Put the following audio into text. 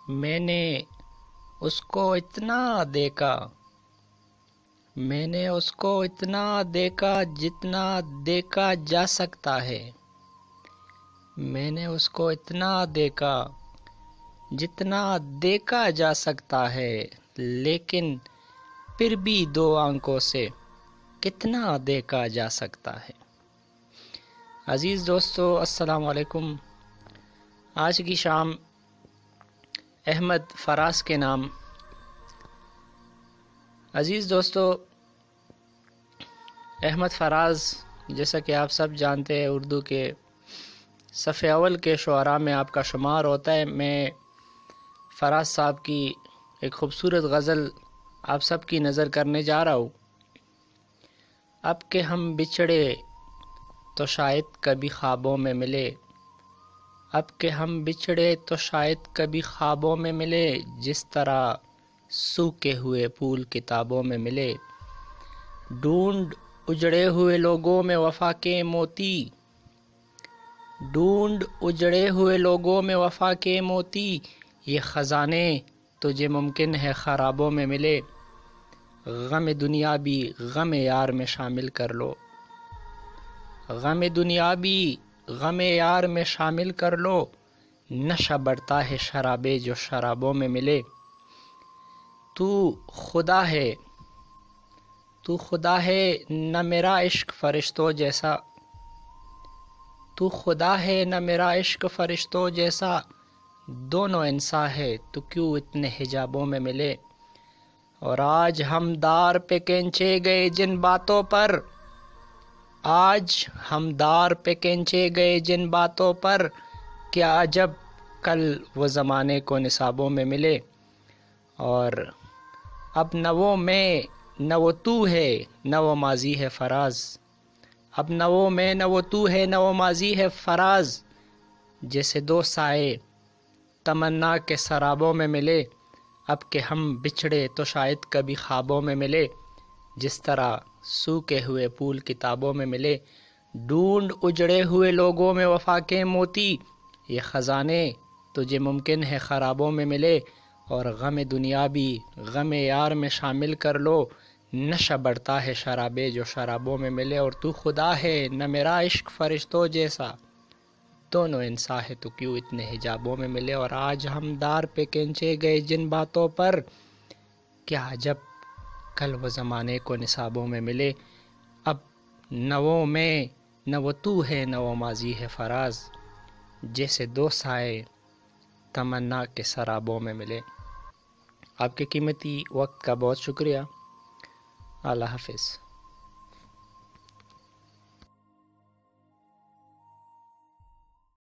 میں نے اس کو اتنا دیکھا میں نے اس کو اتنا دیکھا جتنا دیکھا جا سکتا ہے میں نے اس کو اتنا دیکھا جتنا دیکھا جا سکتا ہے لیکن پھر بھی دو آنکھوں سے کتنا دیکھا جا سکتا ہے۔ عزیز دوستو، السلام علیکم۔ آج کی شام احمد فراز کے نام۔ عزیز دوستو، احمد فراز جیسا کہ آپ سب جانتے ہیں اردو کے صف اول کے شعراء میں آپ کا شمار ہوتا ہے۔ میں فراز صاحب کی ایک خوبصورت غزل آپ سب کی نظر کرنے جا رہا ہوں۔ اب کہ ہم بچھڑے تو شاید کبھی خوابوں میں ملے، اب کہ ہم بچھڑے تو شاید کبھی خوابوں میں ملے، جس طرح سوکھے ہوئے پھول کتابوں میں ملے۔ ڈھونڈ اجڑے ہوئے لوگوں میں وفا کے موتی، ڈھونڈ اجڑے ہوئے لوگوں میں وفا کے موتی، یہ خزانے تجھے ممکن ہے خرابوں میں ملے۔ غم دنیا بھی غم یار میں شامل کر لو، غم دنیا بھی غم یار میں شامل کر لو، نشہ بڑھتا ہے شرابے جو شرابوں میں ملے۔ تو خدا ہے تو خدا ہے نہ میرا عشق فرشتوں جیسا، تو خدا ہے نہ میرا عشق فرشتوں جیسا، دونوں انسان ہے تو کیوں اتنے حجابوں میں ملے۔ اور آج ہم دار پہ کھینچے گئے جن باتوں پر، آج ہم دار پہ کھینچے گئے جن باتوں پر، کیا عجب کل وہ زمانے کو نصابوں میں ملے۔ اور اب نہ وہ میں نہ وہ تو ہے نہ وہ ماضی ہے فراز، اب نہ وہ میں نہ وہ تو ہے نہ وہ ماضی ہے فراز، جیسے دو سائے تمنا کے سرابوں میں ملے۔ اب کہ ہم بچھڑے تو شاید کبھی خوابوں میں ملے، جس طرح سوکھے ہوئے پھول کتابوں میں ملے۔ ڈھونڈ اجڑے ہوئے لوگوں میں وفا کے موتی، یہ خزانے تجھے ممکن ہے خرابوں میں ملے۔ اور غم دنیا بھی غم یار میں شامل کر لو، نشہ بڑھتا ہے شرابے جو شرابوں میں ملے۔ اور تو خدا ہے نہ میرا عشق فرشتوں جیسا، دونوں انسان ہے تو کیوں اتنے حجابوں میں ملے۔ اور آج ہم دار پہ کھینچے گئے جن باتوں پر، کیا عجب کل وہ زمانے کو نصابوں میں ملے۔ اب نہ وہ میں نہ وہ تو ہے نہ وہ ماضی ہے فراز، جیسے دو سائے تمنا کے سرابوں میں ملے۔ آپ کے قیمتی وقت کا بہت شکریہ۔ اللہ حافظ۔